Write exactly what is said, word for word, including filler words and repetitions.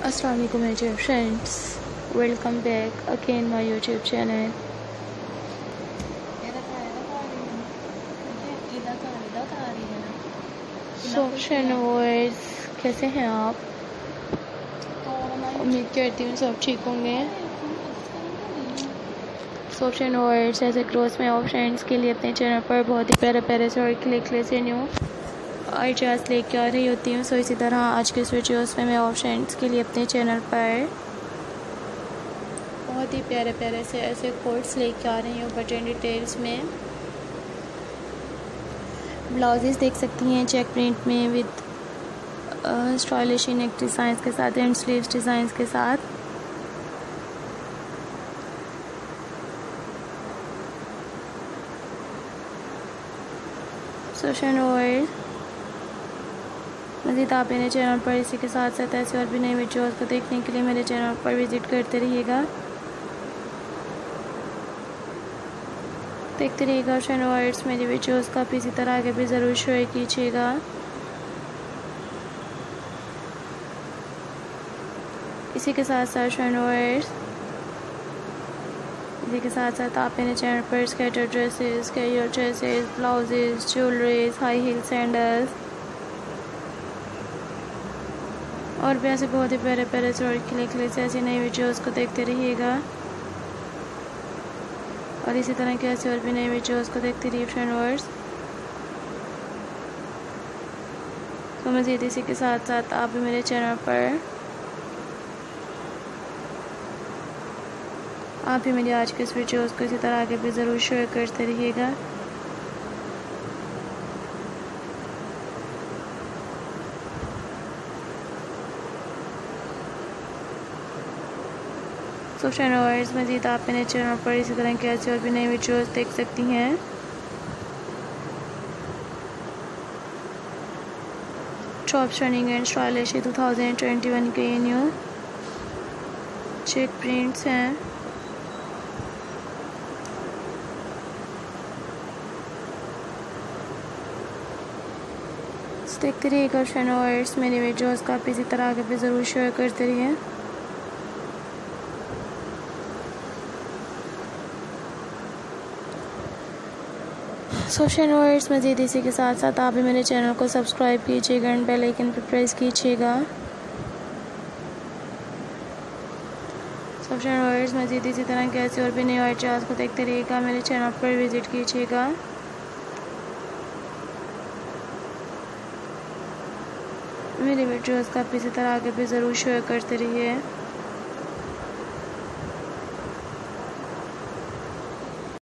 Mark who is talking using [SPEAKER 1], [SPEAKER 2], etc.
[SPEAKER 1] अस्सलाम वालेकुम my dear friends, welcome back again my YouTube channel. Soft viewers, कैसे हैं आप? उम्मीद करती हूँ सब ठीक होंगे। सॉफ्ट व्यूअर्स, ऐसे क्रोस में और फ्रेंड्स के लिए अपने चैनल पर बहुत ही प्यारे प्यारे से और क्लिक क्लिक से न्यू आइडियाज़ लेके आ रही होती हूँ। सो इसी तरह आज के इस वीडियोस में मैं और फ्रेंड्स के लिए अपने चैनल पर बहुत ही प्यारे प्यारे से ऐसे कोट्स लेके आ रही हूँ बटन डिटेल्स में। ब्लाउजेस देख सकती हैं चेक प्रिंट में विद स्टाइलिश नेक डिज़ाइंस के साथ एंड स्लीव्स डिज़ाइंस के साथ। सोशन ऑयल मज़ीद आप मेरे चैनल पर इसी के साथ साथ ऐसे और भी नई वीडियोज़ को देखने के लिए मेरे चैनल पर विज़िट करते रहिएगा, देखते रहिएगा। शनवर्ड्स मेरी वीडियोज़ का इसी तरह आगे भी ज़रूर शेयर कीजिएगा। इसी के साथ साथ शनवर्ड्स इसी के साथ साथ आप मेरे चैनल पर skater dresses, casual dresses, blouses, jewelleries, high heel sandals और भी ऐसे बहुत ही प्यारे प्यारे से और क्लिक क्लिक से ऐसी नई वीडियोज़ को देखते रहिएगा और इसी तरह के ऐसे और भी नई वीडियोज़ को देखते रहिए फ्रेंड्स। तो मज़ीद इसी के साथ साथ आप भी मेरे चैनल पर आप भी मेरी आज के इस वीडियोज़ को इसी तरह आगे भी ज़रूर शेयर करते रहिएगा। सो फ्रेंड्स, मज़ीद आप मेरे चैनल पर इसी तरह के ऐसे और भी नई वीडियोज़ देख सकती हैं। Top trending and stylish two thousand twenty one के ये न्यू चेक प्रिंट्स हैं। देखते रहिएगा फ्रेंड्स, मेरी वीडियोज़ का आप इसी तरह आगे भी ज़रूर शेयर करते रहिए। सो फ्रेंड्स, मज़ीद इसी के साथ साथ आप भी मेरे चैनल को सब्सक्राइब कीजिएगा एंड बेल आइकन पर प्रेस कीजिएगा। सो फ्रेंड्स, मज़ीद इसी तरह के ऐसे और भी नए आइडियाज़ को देखते रहिएगा, मेरे चैनल पर विज़िट कीजिएगा। मेरी वीडियोज़ का इसी तरह आगे भी ज़रूर शेयर करते रहिए।